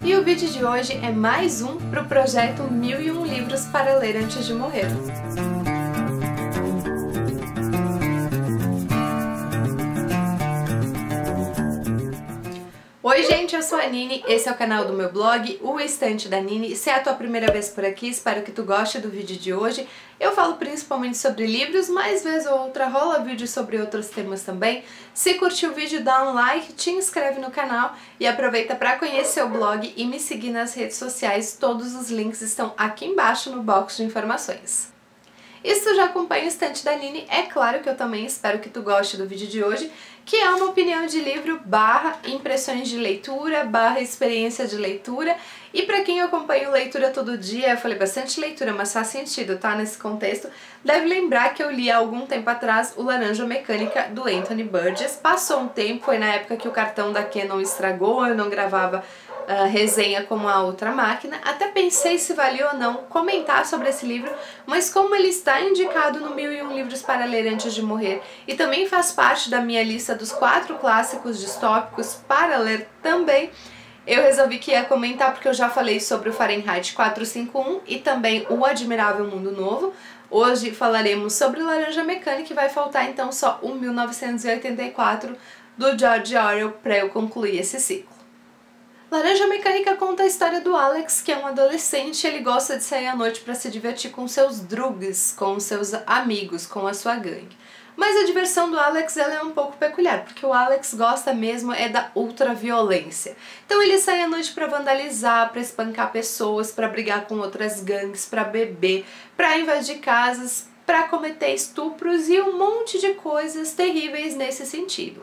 E o vídeo de hoje é mais um para o projeto 1001 livros para ler antes de morrer. Oi gente, eu sou a Nini, esse é o canal do meu blog, o Estante da Nini. Se é a tua primeira vez por aqui, espero que tu goste do vídeo de hoje. Eu falo principalmente sobre livros, mas vez ou outra rola vídeo sobre outros temas também. Se curtiu o vídeo, dá um like, te inscreve no canal e aproveita para conhecer o blog e me seguir nas redes sociais. Todos os links estão aqui embaixo no box de informações. E se tu já acompanha o Estante da Nini, é claro que eu também espero que tu goste do vídeo de hoje, que é uma opinião de livro / impressões de leitura / experiência de leitura. E para quem acompanha leitura todo dia, eu falei bastante leitura, mas faz sentido, tá? Nesse contexto, deve lembrar que eu li há algum tempo atrás o Laranja Mecânica, do Anthony Burgess. Passou um tempo, foi na época que o cartão da Canon estragou, eu não gravava resenha como a outra máquina. Até pensei se valia ou não comentar sobre esse livro, mas como ele está indicado no 1001 livros para ler antes de morrer e também faz parte da minha lista dos 4 clássicos distópicos para ler também, eu resolvi que ia comentar porque eu já falei sobre o Fahrenheit 451 e também o Admirável Mundo Novo. Hoje falaremos sobre Laranja Mecânica e vai faltar então só o 1984 do George Orwell para eu concluir esse ciclo. Laranja Mecânica conta a história do Alex, que é um adolescente. Ele gosta de sair à noite para se divertir com seus drugs, com seus amigos, com a sua gangue. Mas a diversão do Alex ela é um pouco peculiar, porque o Alex gosta mesmo é da ultraviolência. Então ele sai à noite para vandalizar, para espancar pessoas, para brigar com outras gangues, para beber, para invadir casas, para cometer estupros e um monte de coisas terríveis nesse sentido.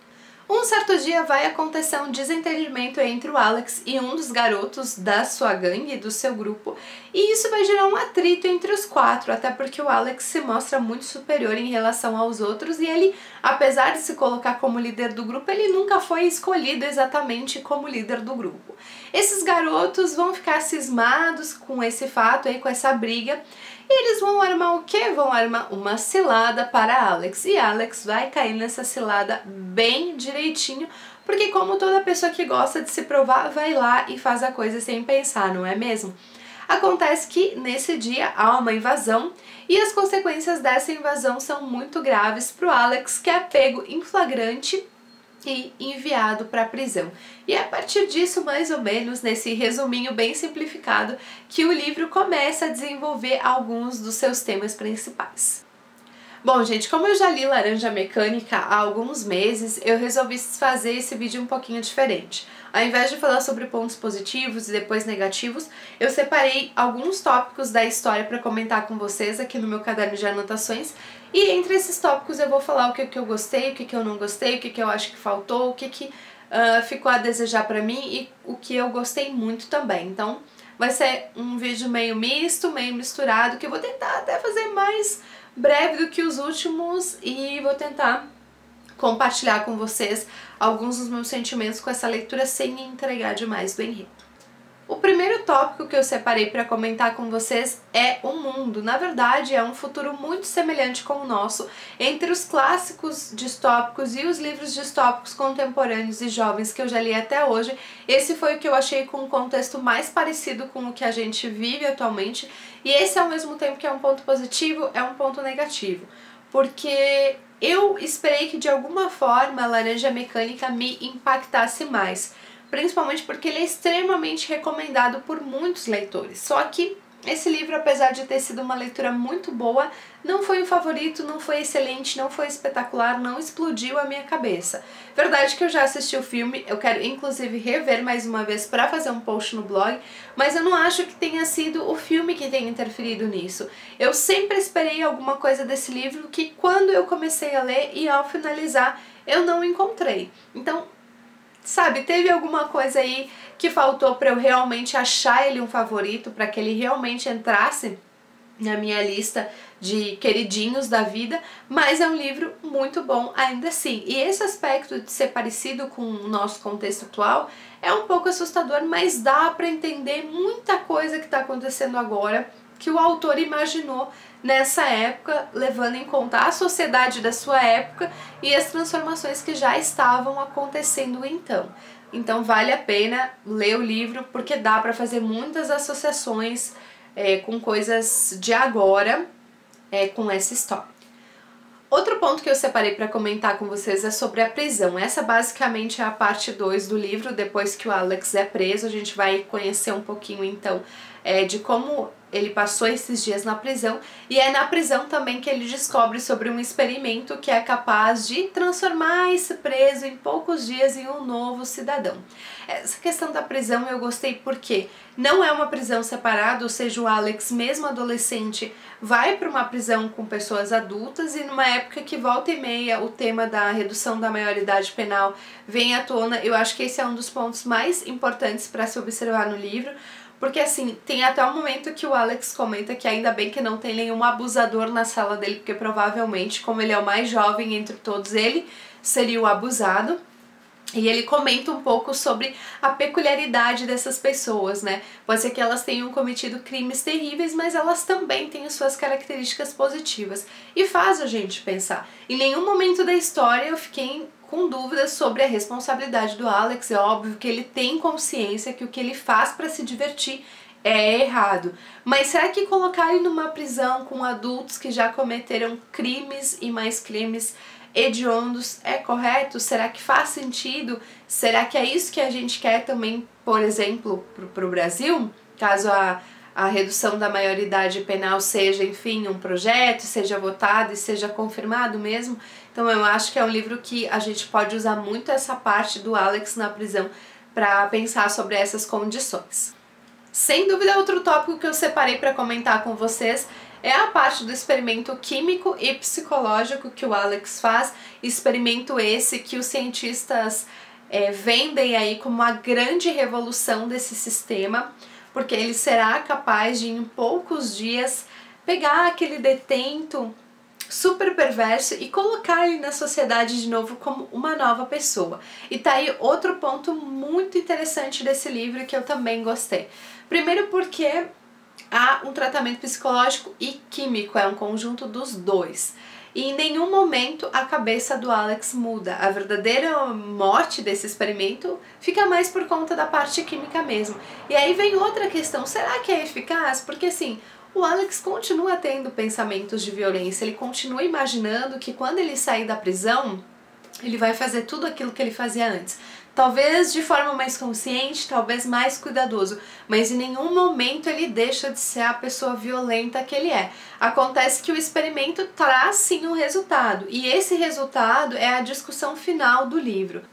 Um certo dia vai acontecer um desentendimento entre o Alex e um dos garotos da sua gangue, do seu grupo, e isso vai gerar um atrito entre os 4, até porque o Alex se mostra muito superior em relação aos outros e ele, apesar de se colocar como líder do grupo, ele nunca foi escolhido exatamente como líder do grupo. Esses garotos vão ficar cismados com esse fato aí, com essa briga, e eles vão armar o quê? Vão armar uma cilada para Alex, e Alex vai cair nessa cilada bem direitinho, porque como toda pessoa que gosta de se provar, vai lá e faz a coisa sem pensar, não é mesmo? Acontece que nesse dia há uma invasão e as consequências dessa invasão são muito graves para o Alex, que é pego em flagrante e enviado para a prisão. E é a partir disso, mais ou menos, nesse resuminho bem simplificado, que o livro começa a desenvolver alguns dos seus temas principais. Bom, gente, como eu já li Laranja Mecânica há alguns meses, eu resolvi fazer esse vídeo um pouquinho diferente. Ao invés de falar sobre pontos positivos e depois negativos, eu separei alguns tópicos da história para comentar com vocês aqui no meu caderno de anotações. E entre esses tópicos eu vou falar o que eu gostei, o que eu não gostei, o que eu acho que faltou, o que ficou a desejar para mim e o que eu gostei muito também. Então vai ser um vídeo meio misto, meio misturado, que eu vou tentar até fazer mais breve do que os últimos e vou tentar compartilhar com vocês alguns dos meus sentimentos com essa leitura sem entregar demais do enredo. O primeiro tópico que eu separei para comentar com vocês é o mundo. Na verdade, é um futuro muito semelhante com o nosso, entre os clássicos distópicos e os livros distópicos contemporâneos e jovens que eu já li até hoje. Esse foi o que eu achei com um contexto mais parecido com o que a gente vive atualmente, e esse ao mesmo tempo que é um ponto positivo, é um ponto negativo, porque eu esperei que de alguma forma a Laranja Mecânica me impactasse mais, principalmente porque ele é extremamente recomendado por muitos leitores. Só que esse livro, apesar de ter sido uma leitura muito boa, não foi um favorito, não foi excelente, não foi espetacular, não explodiu a minha cabeça. Verdade que eu já assisti o filme, eu quero inclusive rever mais uma vez para fazer um post no blog, mas eu não acho que tenha sido o filme que tenha interferido nisso. Eu sempre esperei alguma coisa desse livro que quando eu comecei a ler e ao finalizar eu não encontrei. Então, sabe, teve alguma coisa aí que faltou para eu realmente achar ele um favorito, para que ele realmente entrasse na minha lista de queridinhos da vida, mas é um livro muito bom ainda assim. E esse aspecto de ser parecido com o nosso contexto atual é um pouco assustador, mas dá para entender muita coisa que está acontecendo agora, que o autor imaginou nessa época, levando em conta a sociedade da sua época e as transformações que já estavam acontecendo então. Então vale a pena ler o livro, porque dá pra fazer muitas associações com coisas de agora com essa história. Outro ponto que eu separei para comentar com vocês é sobre a prisão. Essa basicamente é a parte 2 do livro. Depois que o Alex é preso, a gente vai conhecer um pouquinho então de como ele passou esses dias na prisão, e é na prisão também que ele descobre sobre um experimento que é capaz de transformar esse preso em poucos dias em um novo cidadão. Essa questão da prisão eu gostei porque não é uma prisão separada, ou seja, o Alex, mesmo adolescente, vai para uma prisão com pessoas adultas, e numa época que volta e meia o tema da redução da maioridade penal vem à tona. Eu acho que esse é um dos pontos mais importantes para se observar no livro, porque assim, tem até um momento que o Alex comenta que ainda bem que não tem nenhum abusador na sala dele, porque provavelmente, como ele é o mais jovem entre todos, ele seria o abusado. E ele comenta um pouco sobre a peculiaridade dessas pessoas, né? Pode ser que elas tenham cometido crimes terríveis, mas elas também têm suas características positivas. E faz a gente pensar. Em nenhum momento da história eu fiquei com dúvidas sobre a responsabilidade do Alex. É óbvio que ele tem consciência que o que ele faz para se divertir é errado. Mas será que colocar ele numa prisão com adultos que já cometeram crimes e mais crimes hediondos é correto? Será que faz sentido? Será que é isso que a gente quer também, por exemplo, para o Brasil? Caso a redução da maioridade penal seja, enfim, um projeto, seja votado e seja confirmado mesmo. Então eu acho que é um livro que a gente pode usar muito essa parte do Alex na prisão para pensar sobre essas condições. Sem dúvida, outro tópico que eu separei para comentar com vocês é a parte do experimento químico e psicológico que o Alex faz. Experimento esse que os cientistas vendem aí como a grande revolução desse sistema, porque ele será capaz de, em poucos dias, pegar aquele detento super perverso e colocar ele na sociedade de novo como uma nova pessoa. E tá aí outro ponto muito interessante desse livro que eu também gostei. Primeiro porque há um tratamento psicológico e químico, é um conjunto dos dois. E em nenhum momento a cabeça do Alex muda. A verdadeira morte desse experimento fica mais por conta da parte química mesmo. E aí vem outra questão, será que é eficaz? Porque assim, o Alex continua tendo pensamentos de violência, ele continua imaginando que quando ele sair da prisão, ele vai fazer tudo aquilo que ele fazia antes. Talvez de forma mais consciente, talvez mais cuidadoso, mas em nenhum momento ele deixa de ser a pessoa violenta que ele é. Acontece que o experimento traz sim um resultado, e esse resultado é a discussão final do livro.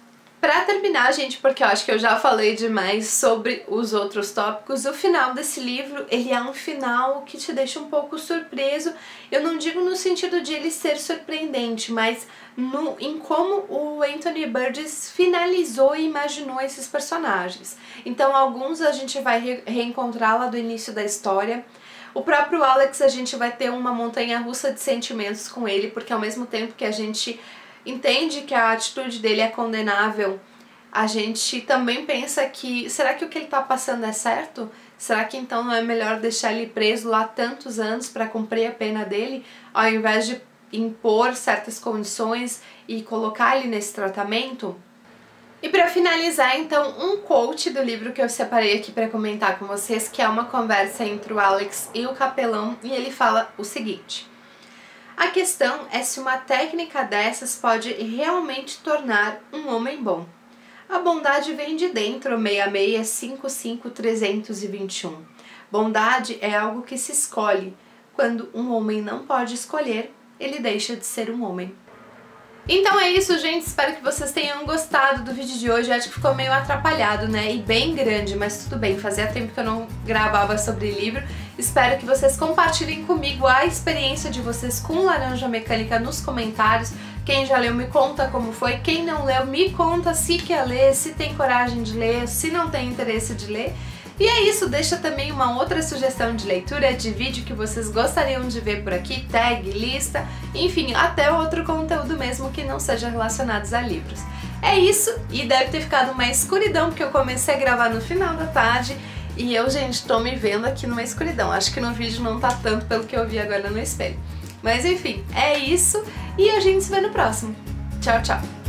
Pra terminar, gente, porque eu acho que eu já falei demais sobre os outros tópicos, o final desse livro, ele é um final que te deixa um pouco surpreso. Eu não digo no sentido de ele ser surpreendente, mas em como o Anthony Burgess finalizou e imaginou esses personagens. Então, alguns a gente vai reencontrar lá do início da história. O próprio Alex, a gente vai ter uma montanha-russa de sentimentos com ele, porque ao mesmo tempo que a gente entende que a atitude dele é condenável, a gente também pensa que, será que o que ele está passando é certo? Será que então não é melhor deixar ele preso lá tantos anos para cumprir a pena dele, ao invés de impor certas condições e colocar ele nesse tratamento? E para finalizar, então, um quote do livro que eu separei aqui para comentar com vocês, que é uma conversa entre o Alex e o capelão, e ele fala o seguinte: a questão é se uma técnica dessas pode realmente tornar um homem bom. A bondade vem de dentro, 6655321. Bondade é algo que se escolhe. Quando um homem não pode escolher, ele deixa de ser um homem. Então é isso, gente, espero que vocês tenham gostado do vídeo de hoje. Eu acho que ficou meio atrapalhado, né, e bem grande, mas tudo bem, fazia tempo que eu não gravava sobre livro. Espero que vocês compartilhem comigo a experiência de vocês com Laranja Mecânica nos comentários. Quem já leu me conta como foi, quem não leu me conta se quer ler, se tem coragem de ler, se não tem interesse de ler. E é isso, deixa também uma outra sugestão de leitura, de vídeo que vocês gostariam de ver por aqui, tag, lista, enfim, até outro conteúdo mesmo que não seja relacionado a livros. É isso, e deve ter ficado uma escuridão, porque eu comecei a gravar no final da tarde e eu, gente, tô me vendo aqui numa escuridão. Acho que no vídeo não tá tanto pelo que eu vi agora no espelho. Mas enfim, é isso, e a gente se vê no próximo. Tchau, tchau!